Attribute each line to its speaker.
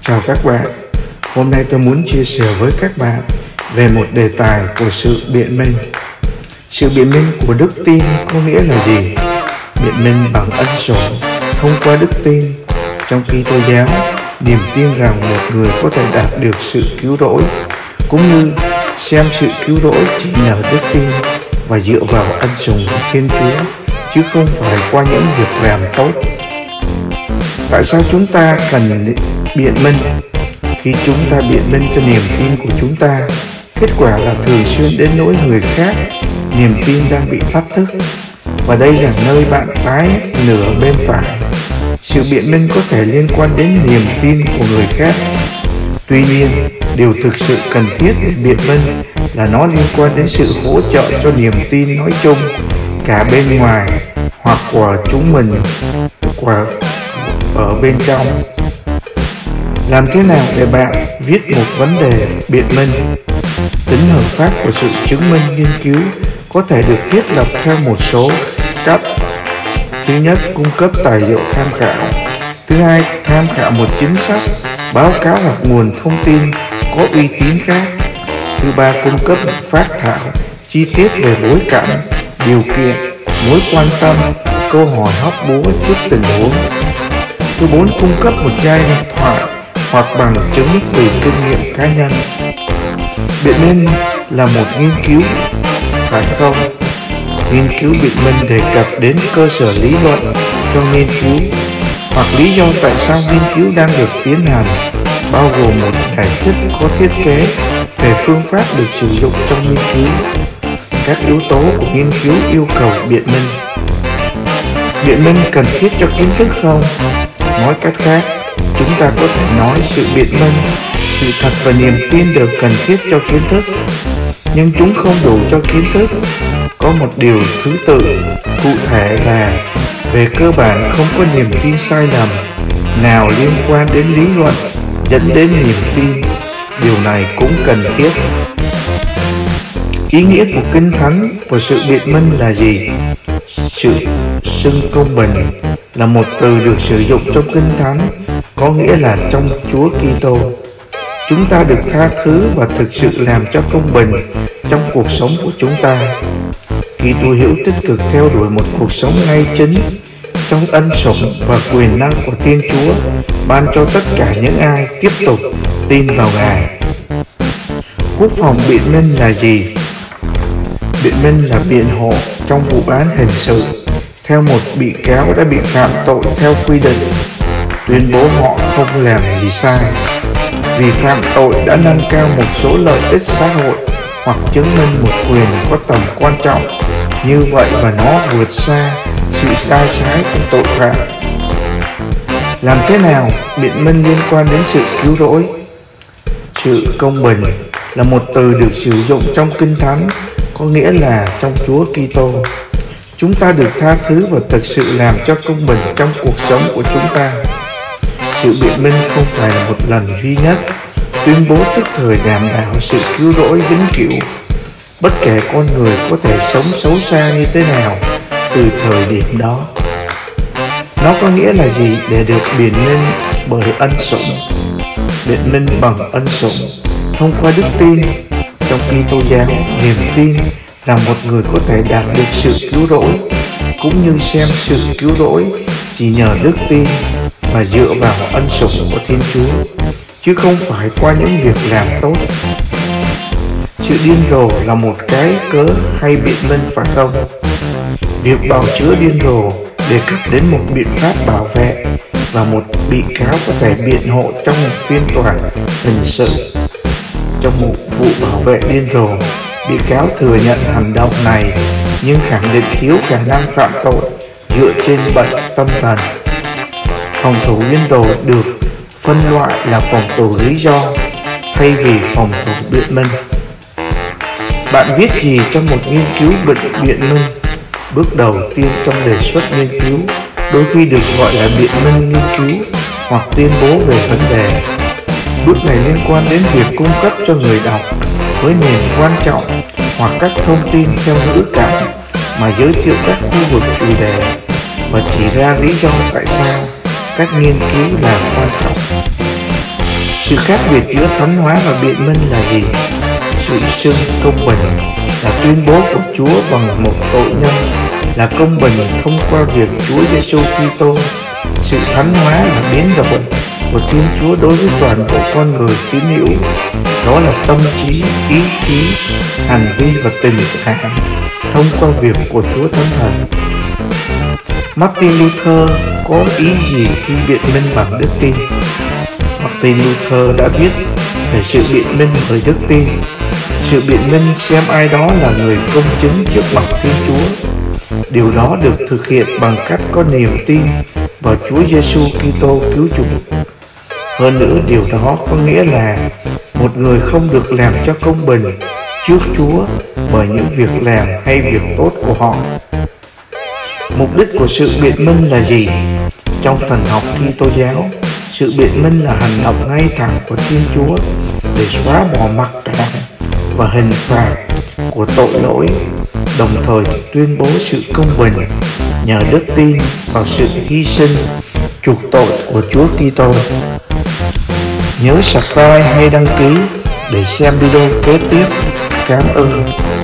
Speaker 1: Chào các bạn, hôm nay tôi muốn chia sẻ với các bạn về một đề tài của sự biện minh. Sự biện minh của đức tin có nghĩa là gì? Biện minh bằng ân sủng thông qua đức tin. Trong Kitô giáo, niềm tin rằng một người có thể đạt được sự cứu rỗi, cũng như xem sự cứu rỗi chỉ nhờ đức tin và dựa vào ân sủng của Thiên Chúa, chứ không phải qua những việc làm tốt. Tại sao chúng ta cần biện minh? Khi chúng ta biện minh cho niềm tin của chúng ta, kết quả là thường xuyên đến nỗi người khác niềm tin đang bị thách thức, và đây là nơi bạn tái nửa bên phải. Sự biện minh có thể liên quan đến niềm tin của người khác. Tuy nhiên, điều thực sự cần thiết để biện minh là nó liên quan đến sự hỗ trợ cho niềm tin nói chung, cả bên ngoài hoặc của chúng mình ở bên trong. Làm thế nào để bạn viết một vấn đề biện minh? Tính hợp pháp của sự chứng minh nghiên cứu có thể được thiết lập theo một số cách. Thứ nhất, cung cấp tài liệu tham khảo. Thứ hai, tham khảo một chính sách, báo cáo hoặc nguồn thông tin có uy tín khác. Thứ ba, cung cấp phác thảo chi tiết về bối cảnh, điều kiện, mối quan tâm, câu hỏi hóc búa trước tình huống. Thứ bốn, cung cấp một giai điện thoại hoặc bằng chứng từ kinh nghiệm cá nhân. Biện minh là một nghiên cứu, phải không? Nghiên cứu biện minh đề cập đến cơ sở lý luận cho nghiên cứu hoặc lý do tại sao nghiên cứu đang được tiến hành, bao gồm một giải thích có thiết kế về phương pháp được sử dụng trong nghiên cứu. Các yếu tố của nghiên cứu yêu cầu biện minh. Biện minh cần thiết cho kiến thức không? Nói cách khác, chúng ta có thể nói sự biện minh, sự thật và niềm tin đều cần thiết cho kiến thức, nhưng chúng không đủ cho kiến thức. Có một điều thứ tự, cụ thể là về cơ bản không có niềm tin sai lầm nào liên quan đến lý luận dẫn đến niềm tin. Điều này cũng cần thiết. Ý nghĩa của Kinh Thánh của sự biện minh là gì? Sự xưng công bình là một từ được sử dụng trong Kinh Thánh, có nghĩa là trong Chúa Kitô. Chúng ta được tha thứ và thực sự làm cho công bình trong cuộc sống của chúng ta. Kitô hữu tích cực theo đuổi một cuộc sống ngay chính trong ân sủng và quyền năng của Thiên Chúa ban cho tất cả những ai tiếp tục tin vào Ngài. Quốc phòng biện minh là gì? Biện minh là biện hộ trong vụ án hình sự theo một bị cáo đã bị phạm tội theo quy định, tuyên bố họ không làm gì sai. Vì phạm tội đã nâng cao một số lợi ích xã hội hoặc chứng minh một quyền có tầm quan trọng như vậy và nó vượt xa sự sai trái của tội phạm. Làm thế nào biện minh liên quan đến sự cứu rỗi? Sự công bình là một từ được sử dụng trong Kinh Thánh, có nghĩa là trong Chúa Kitô. Chúng ta được tha thứ và thực sự làm cho công bình trong cuộc sống của chúng ta. Sự biện minh không phải là một lần duy nhất, tuyên bố tức thời đảm bảo sự cứu rỗi vĩnh cửu. Bất kể con người có thể sống xấu xa như thế nào từ thời điểm đó. Nó có nghĩa là gì để được biện minh bởi ân sủng? Biện minh bằng ân sủng thông qua đức tin. Trong Kitô giáo, niềm tin là một người có thể đạt được sự cứu rỗi, cũng như xem sự cứu rỗi chỉ nhờ đức tin và dựa vào ân sủng của Thiên Chúa, chứ không phải qua những việc làm tốt. Sự điên rồ là một cái cớ hay biện minh, phải không? Việc bào chữa điên rồ đề cập đến một biện pháp bảo vệ và một bị cáo có thể biện hộ trong một phiên tòa hình sự. Trong một vụ bảo vệ điên rồ, bị cáo thừa nhận hành động này nhưng khẳng định thiếu khả năng phạm tội dựa trên bệnh tâm thần. Phòng thủ điên rồ được phân loại là phòng thủ lý do thay vì phòng thủ biện minh. Bạn viết gì trong một nghiên cứu biện minh? Bước đầu tiên trong đề xuất nghiên cứu đôi khi được gọi là biện minh nghiên cứu hoặc tuyên bố về vấn đề. Bước này liên quan đến việc cung cấp cho người đọc với nền quan trọng hoặc các thông tin theo ngữ cảnh mà giới thiệu các khu vực chủ đề và chỉ ra lý do tại sao các nghiên cứu là quan trọng. Sự khác biệt giữa thánh hóa và biện minh là gì? Sự xưng công bình là tuyên bố của Chúa bằng một tội nhân là công bình thông qua việc Chúa Giêsu Kitô. Sự thánh hóa là biến đổi của Thiên Chúa đối với toàn bộ con người tín hữu, đó là tâm trí, ý chí, hành vi và tình cảm thông qua việc của Chúa Thánh Thần. Martin Luther có ý gì khi biện minh bằng đức tin? Martin Luther đã viết về sự biện minh bởi đức tin. Sự biện minh xem ai đó là người công chứng trước mặt Thiên Chúa. Điều đó được thực hiện bằng cách có niềm tin vào Chúa Giêsu Kitô cứu chuộc. Hơn nữa, điều đó có nghĩa là một người không được làm cho công bình trước Chúa bởi những việc làm hay việc tốt của họ. Mục đích của sự biện minh là gì? Trong thần học Kitô giáo, sự biện minh là hành động ngay thẳng của Thiên Chúa để xóa bỏ mặc cảm và hình phạt của tội lỗi, đồng thời tuyên bố sự công bình nhờ đức tin vào sự hy sinh chuộc tội của Chúa Kitô. Nhớ subscribe hay đăng ký để xem video kế tiếp. Cảm ơn.